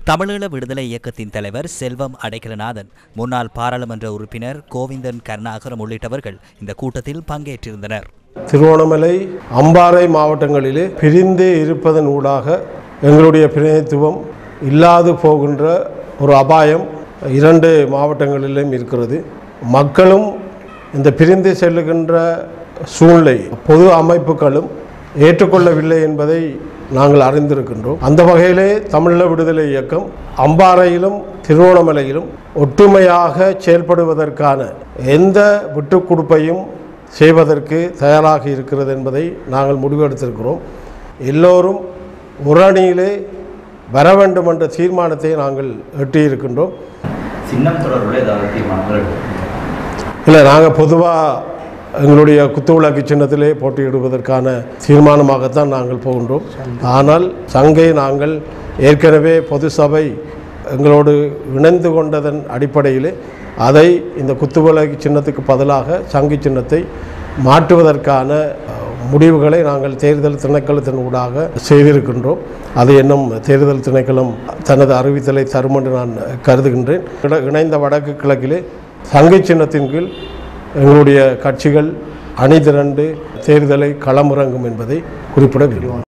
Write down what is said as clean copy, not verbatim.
தமிழீழ விடுதலை இயக்கத்தின் தலைவர் செல்வம் அடைக்கலநாதன், முன்னாள் பாராளுமன்ற உறுப்பினர் கோவிந்தன் கருணாகரம் உள்ளிட்டவர்கள் இந்த கூட்டத்தில் பங்கேற்றிருந்தனர். திருகோணமலை, அம்பாறை மாவட்டங்களிலே பிரிந்து இருப்பதன் ஊடாக எங்களுடைய பிரதிநிதித்துவம் இல்லாது போகின்ற ஒரு அபாயம் 2 மாவட்டங்களிலும் இருக்கிறது. மக்களும் இந்த பிரிந்து செல்லுகின்ற சூழ்நிலை பொது அமைப்புகளும் ஏற்றுக்கொள்ளவில்லை என்பதை நாங்கள் அறிந்திருக்கின்றோம். அந்த வகையிலே தமிழீழ விடுதலை இயக்கம் அம்பாறையிலும் திருகோணமலையிலும் ஒற்றுமையாக செயல்படுவதற்கான எந்த விட்டுக்கொடுப்பையும் செய்வதற்கு தயாராக இருக்கிறது என்பதை நாங்கள் முடிவெடுத்திருக்கிறோம். எல்லோரும் ஒரு அணியிலே வர வேண்டும் என்ற தீர்மானத்தை நாங்கள் எட்டியிருக்கின்றோம். சின்னம் தொடர்புடைய ஏதாவது தீர்மானங்கள் இல்லை, நாங்கள் பொதுவாக எங்களுடைய குத்துவிளக்கு சின்னத்திலே போட்டியிடுவதற்கான தீர்மானமாகத்தான் நாங்கள் போகின்றோம். ஆனால் சங்கை நாங்கள் ஏற்கனவே பொது சபை எங்களோடு இணைந்து கொண்டதன் அடிப்படையிலே அதை இந்த குத்துவிளக்கு சின்னத்துக்கு பதிலாக சங்கை சின்னத்தை மாற்றுவதற்கான முடிவுகளை நாங்கள் தேர்தல் திணைக்களத்தின் ஊடாக செய்திருக்கின்றோம். அது இன்னும் தேர்தல் திணைக்களம் தனது அறிவித்தலை தரும் என்று நான் கருதுகின்றேன். இணைந்த வடக்கு கிழக்கிலே சங்கை சின்னத்தின் கீழ் எங்களுடைய கட்சிகள் அணிதிரண்டு தேர்தலை களமிறங்கும் என்பதை குறிப்பிட வேண்டும்.